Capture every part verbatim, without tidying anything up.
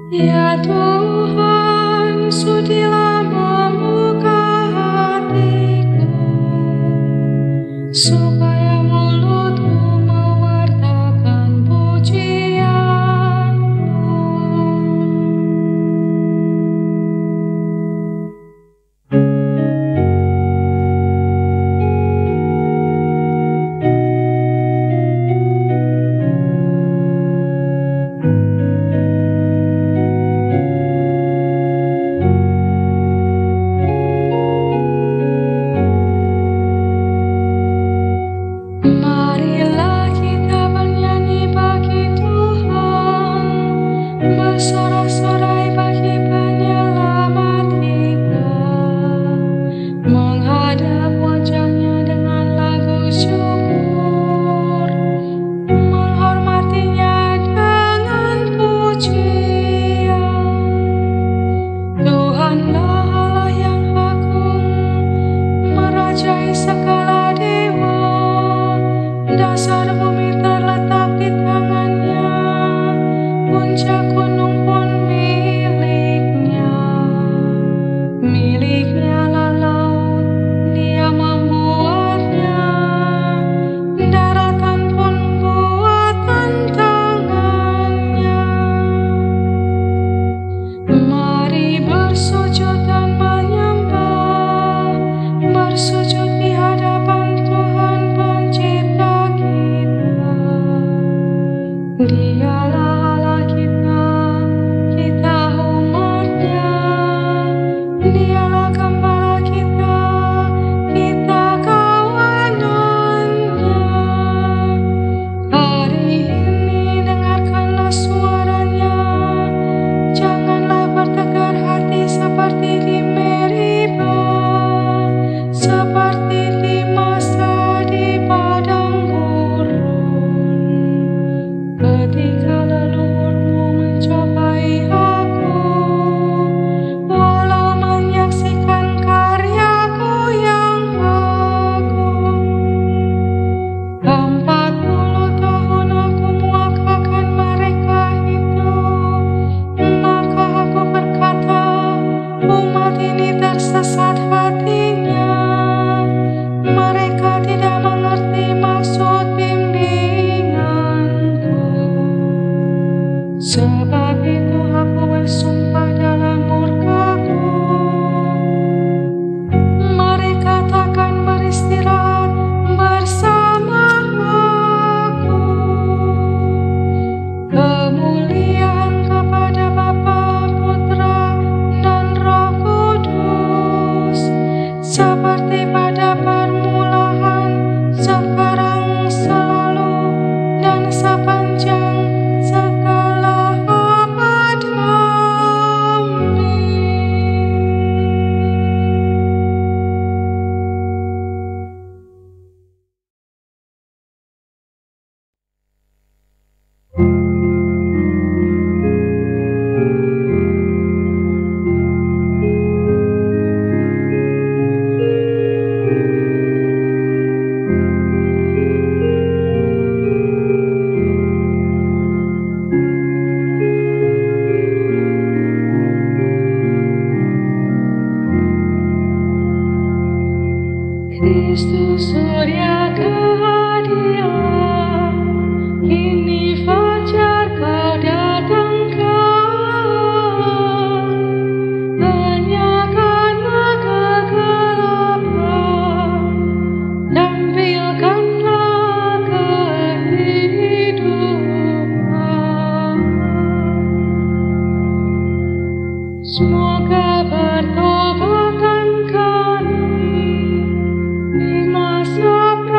Ya Tuhan, sudilah membuka hatiku, supaya mulutku mewartakan pujian-Mu. Marilah kita bernyanyi bagi Tuhan, bersorak-sorai bagi penyelamat kita, menghadap wajah-Nya dengan lagu syukur, menghormati-Nya dengan pujian. Tuhanlah Allah yang agung, merajai segala dewa. Dasar bumi terletak di tangan-Nya, puncak gunung pun milik-Nya. Milik-Nya lah laut, Dia membuatnya, daratan pun buatan tangan-Nya. Mari bersujud dan menyembah, bersujud di hadapan Tuhan Pencipta kita. Dialah Allah kita, kita umat-Nya. Dialah gembala kita, kita kawanan-Nya. Hari ini dengarkanlah suara-Nya, janganlah bertegar hati seperti di Meribah, seperti di masa di padang gurun, ketika leluhurmu mencobai aku, walau menyaksikan karyaku yang agung. Empat puluh tahun aku muakakan mereka itu, maka aku berkata, umat ini tersesat hatinya, mereka tidak mengerti maksud bimbinganku. Sebab itu aku bersumpah dalam murkaku, mereka takkan beristirahat bersama aku. Kemuliaan kepada Bapa, Putra, dan Roh Kudus, seperti pada permulaan, sekarang, selalu, dan sepanjang segala abad. Amin. Kristus surya keadilan, kini fajar Kau datangkan. Enyahkanlah kegelapan, tampilkanlah kehidupan. Semoga bertobatkan kami di masa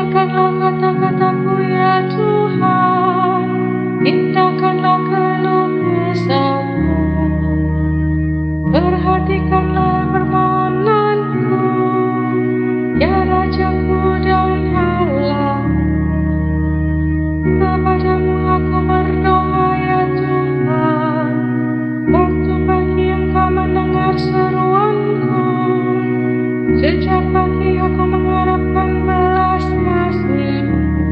Dengarkanlah kata-kataku ya Tuhan, indahkanlah keluh kesahku, perhatikanlah permohonanku, ya Rajaku dan Allah. Kepadamu aku berdoa ya Tuhan, waktu pagi Engkau mendengar seruanku. Sejak pagi aku mengharapkan belas kasih,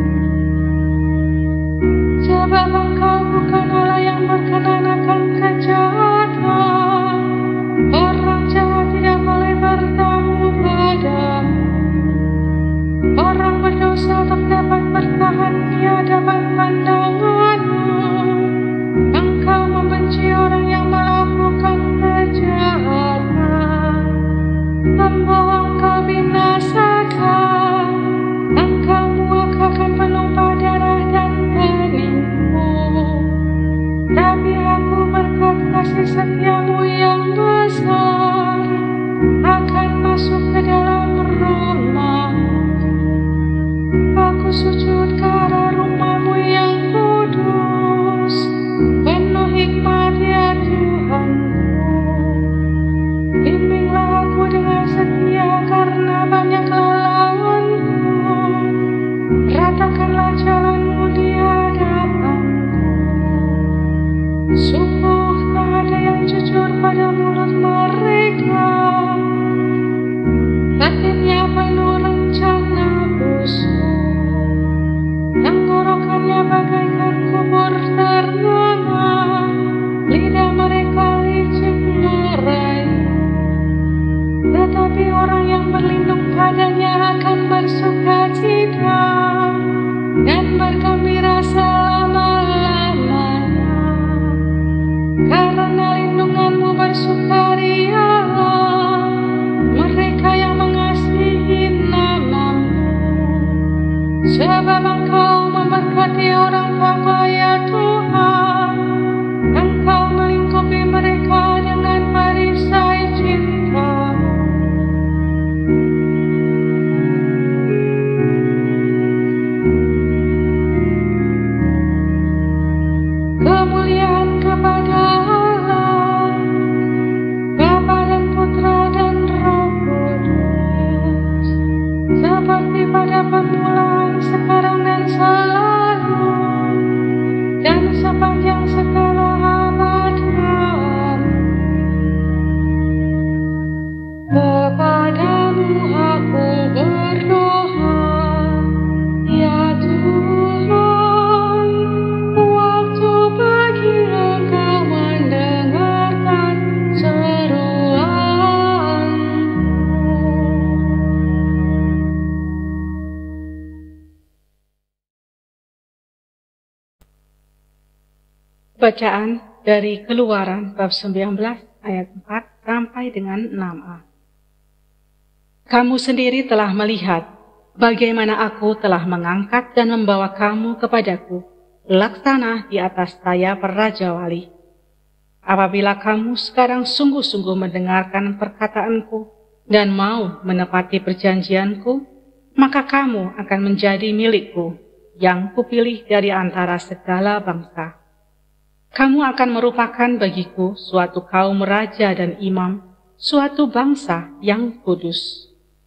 sebab Engkau bukan Allah yang berkenan akan kejahatan. Orang jahat tidak boleh bertemu padamu. Orang berdosa tak dapat bertahan di hadapan pandanganmu. Engkau membenci orang yang melakukan kejahatan. Pembohong kau binasakan. Engkau muakakan penumpah darah dan penipu. Tapi aku berkat kasih setiamu yang besar akan masuk ke dalam rumah. Aku sujud ke arah rumah-Mu yang kudus, penuh hikmat ya Tuhanku. Bimbinglah aku dengan setia karena banyaklah lawanku. Ratakanlah jalan-Mu di hadapanku. Sungguh tak ada yang jujur pada mulut mereka. Batinnya penuh rencana busuk. Tenggorokannya bagaikan kubur ternama. Lidah mereka licik merayu. Tetapi orang yang berlindung padanya akan bersuka cita dan bergembira selama-lamanya. Karena lindungan-Mu bersukarialah mereka yang mengasihi nama-Mu. Sebab Engkau memberkati orang tua ya Tuhan. Engkau melingkupi mereka dengan perisai cinta. Kemuliaan kepada Allah, Bapa dan Putra dan Roh Kudus, seperti pada permulaan, sekarang dan selalu, dan sepanjang segala abad. Kepadamu aku berdoa, ya Tuhan, waktu pagi Engkau mendengarkan seruanku. Bacaan dari Keluaran bab sembilan belas ayat empat sampai dengan enam a. Kamu sendiri telah melihat bagaimana aku telah mengangkat dan membawa kamu kepadaku laksana di atas sayap Raja Wali. Apabila kamu sekarang sungguh-sungguh mendengarkan perkataanku dan mau menepati perjanjianku, maka kamu akan menjadi milikku yang kupilih dari antara segala bangsa. Kamu akan merupakan bagiku suatu kaum raja dan imam, suatu bangsa yang kudus.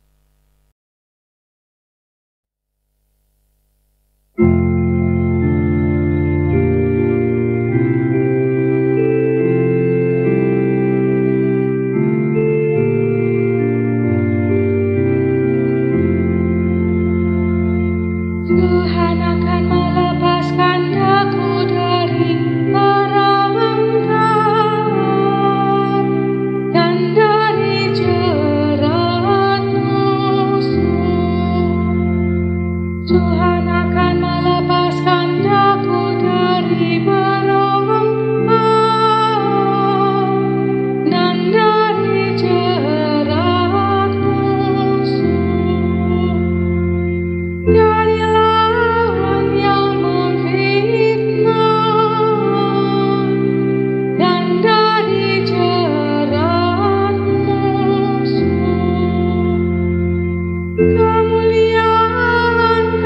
Tuhan akan melepaskan aku dari perangkap dan dari jerat musuh. Tuhan akan melepaskan aku dari perangkap dan dari jerat musuh. Dari lawan yang memfitnah dan dari jerat musuh. Kemuliaan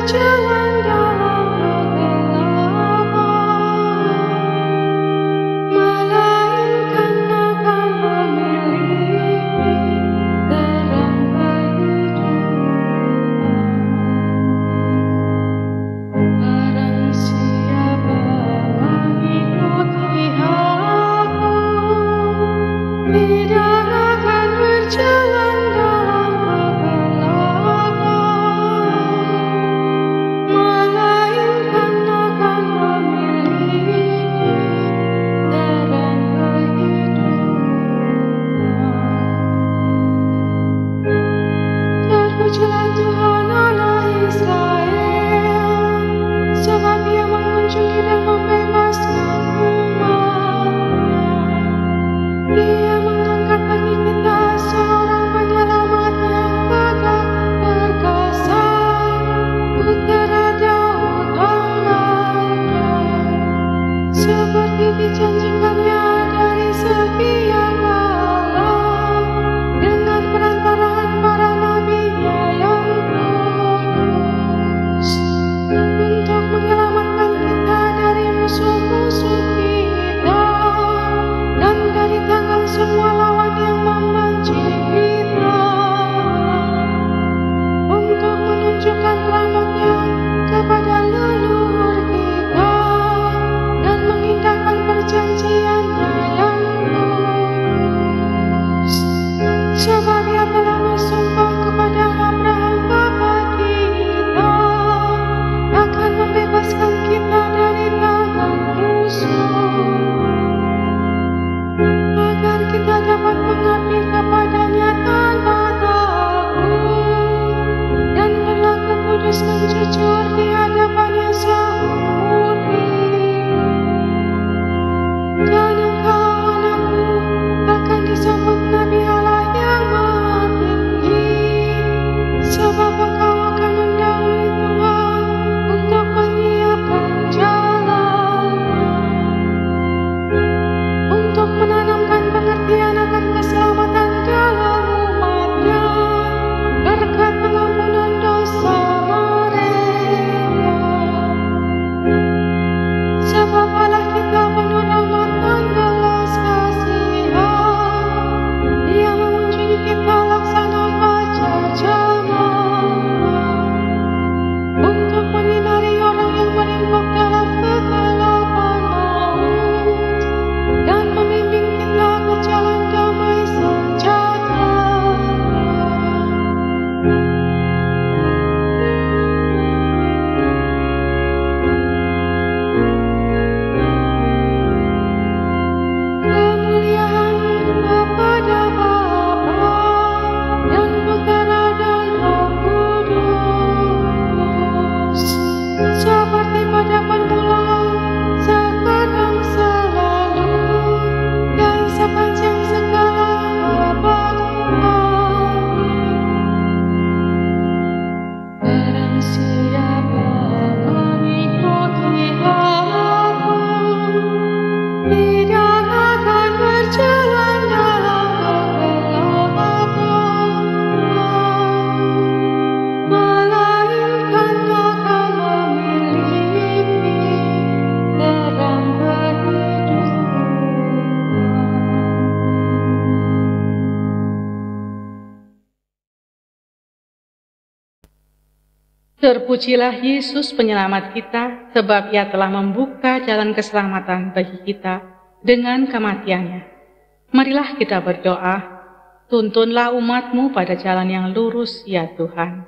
Terpujilah Yesus penyelamat kita, sebab Ia telah membuka jalan keselamatan bagi kita dengan kematiannya. Marilah kita berdoa, tuntunlah umat-Mu pada jalan yang lurus, ya Tuhan.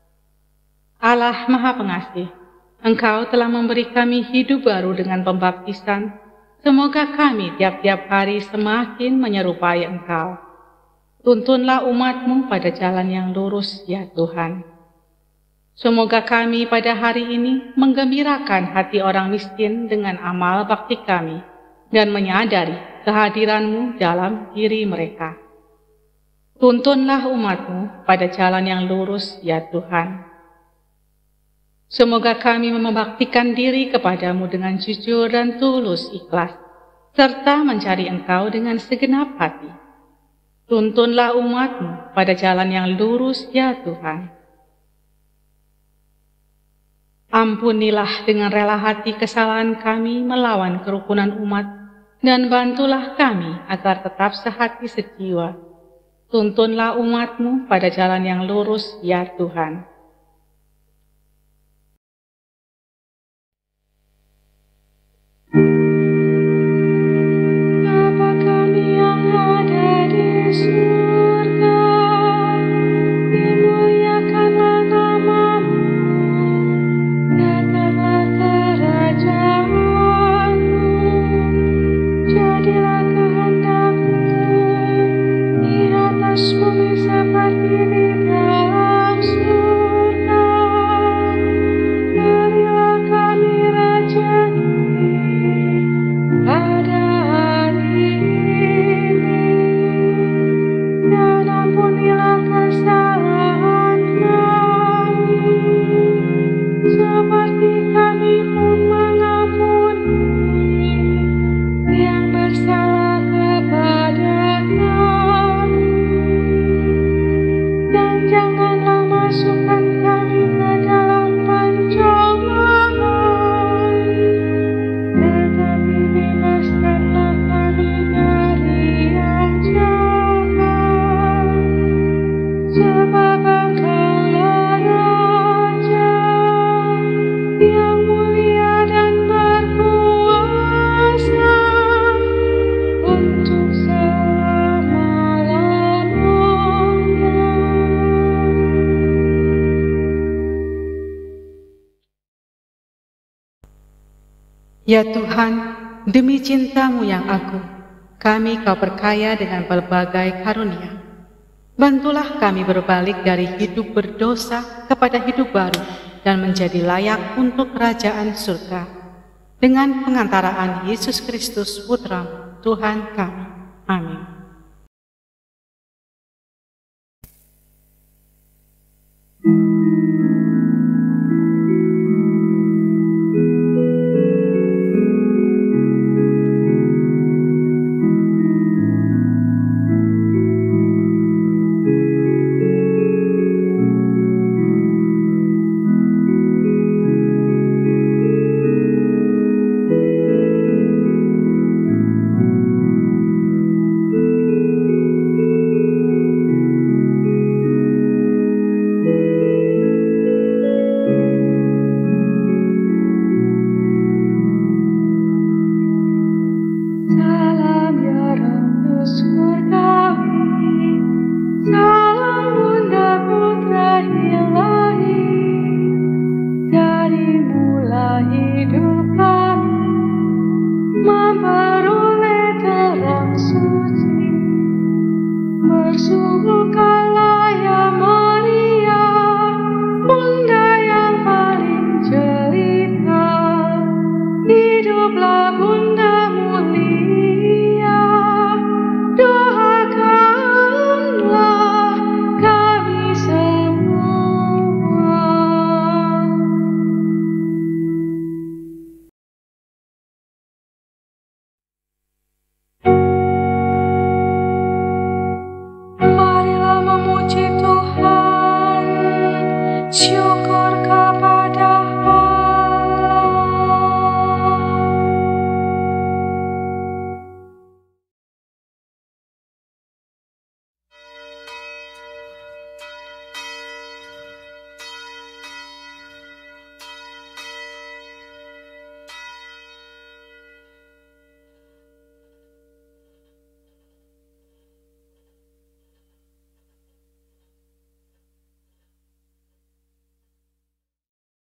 Allah Maha Pengasih, Engkau telah memberi kami hidup baru dengan pembaptisan. Semoga kami tiap-tiap hari semakin menyerupai Engkau. Tuntunlah umat-Mu pada jalan yang lurus, ya Tuhan. Semoga kami pada hari ini menggembirakan hati orang miskin dengan amal bakti kami dan menyadari kehadiran-Mu dalam diri mereka. Tuntunlah umat-Mu pada jalan yang lurus, ya Tuhan. Semoga kami membaktikan diri kepada-Mu dengan jujur dan tulus ikhlas, serta mencari Engkau dengan segenap hati. Tuntunlah umat-Mu pada jalan yang lurus, ya Tuhan. Ampunilah dengan rela hati kesalahan kami melawan kerukunan umat, dan bantulah kami agar tetap sehati sejiwa. Tuntunlah umat-Mu pada jalan yang lurus, ya Tuhan. Bapa kami yang ada di surga, dimuliakanlah nama-Mu, datanglah kerajaan-Mu, jadilah kehendak-Mu di atas bumi seperti di dalam surga. Berilah kami rejeki pada hari ini, dan ampunilah kesalahan kami, seperti kami pun mengampuni yang bersalah kepada kami. Dan janganlah masukkan kami ke dalam pencobaan, tetapi bebaskanlah kami dari yang jahat. Sebab Engkau-Lah Raja yang mulia dan berkuasa untuk selama-lamanya. Ya Tuhan, demi cinta-Mu yang agung, kami Kau perkaya dengan berbagai karunia. Bantulah kami berbalik dari hidup berdosa kepada hidup baru dan menjadi layak untuk kerajaan surga. Dengan pengantaraan Yesus Kristus Putra-Mu, Tuhan kami. Amin.